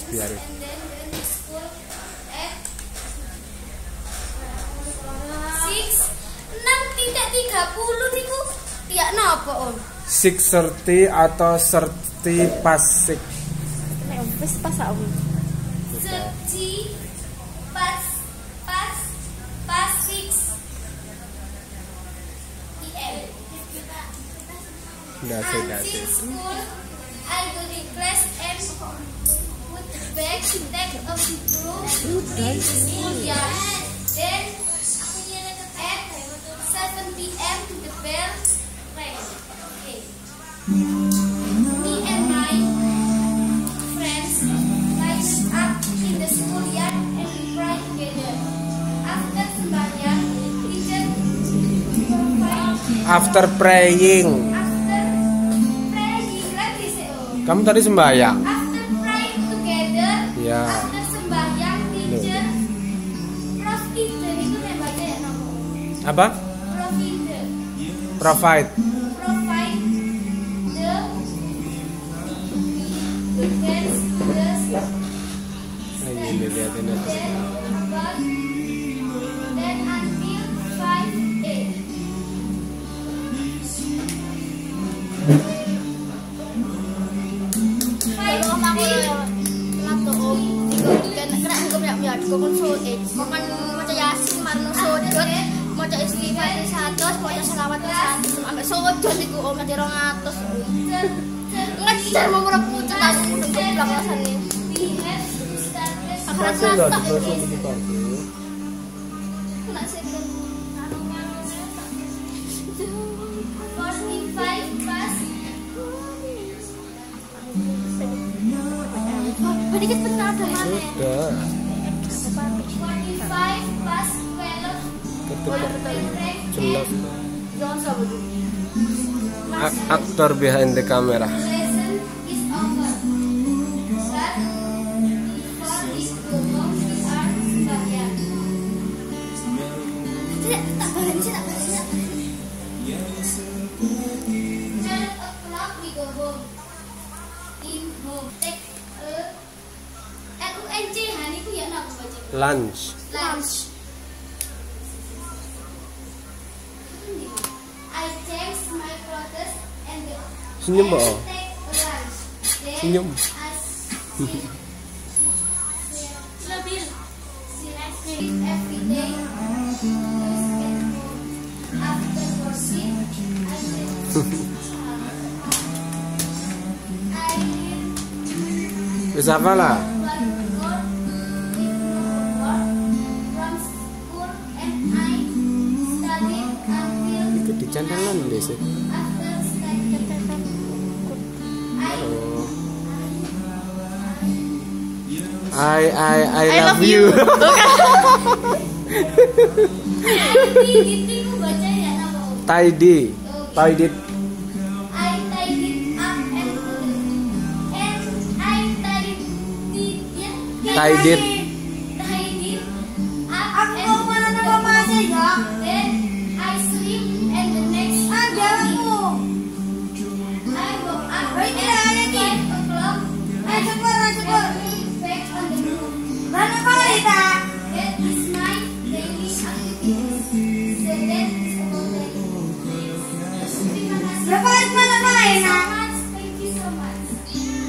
biarin. Ya napa Om? 6:30 atau 30 pas 6? Nek wis pas Om. 30 pas 6 PM. That's it. School, I go to class and put the bag of the broom in school yard. Then at 7 PM the bell rang. Okay. Me and my friends lined up in the schoolyard and we cried together. After sembahyang, teacher provide. After praying. Lagi sih. Kamu tadi sembahyang. After praying together. Ya. After sembahyang, teacher provide itu yang baca ya nomor. Apa? Provide. Provide. Provide the best Nah, ini lihatin aja. then until 5 AM. Kalau Om aku lato Om, kan kena hukum ya dikon sodot. Makan maca Yasin marno sodot, maca istighfar 100, maca selawat 100. Ambek sodot iku Om nanti 200. Ngejar mau ora pucet aku udah goblok rasane. We have started Masih loh di proses begitu. nak second 45 pas. Sedikit benar ada mana? Sudah. 45 pas 12. Jelas. Jangan sabut. Aktor behind the camera. Lesson is over. But before we go home, we are sembahyang. Tak bareng sih, tak bareng. 12 o'clock we go home. In home. Take LUNC hani ku ya napa baca? Lunch. Lunch. I change my clothes and Senyum, Mbak. take lunch. Then Senyum. I sleep. Labil. Sleep every day. After worship, I read Bisa apa lah? from school and I studied until Ikut di channelan deh sih. after studying. I love you. Gitu ku baca ya nama Om. Tidy. Tidy. I tied it up and I tied it ya. Tied it. Tied it up and mana nama aja ya. Then I sleep and the next morning I woke up at 5 o'clock. I back on the room. Mana kau ita? That is my daily activity. So that is about that. Terima kasih. Berapa mana main? Thank you so much.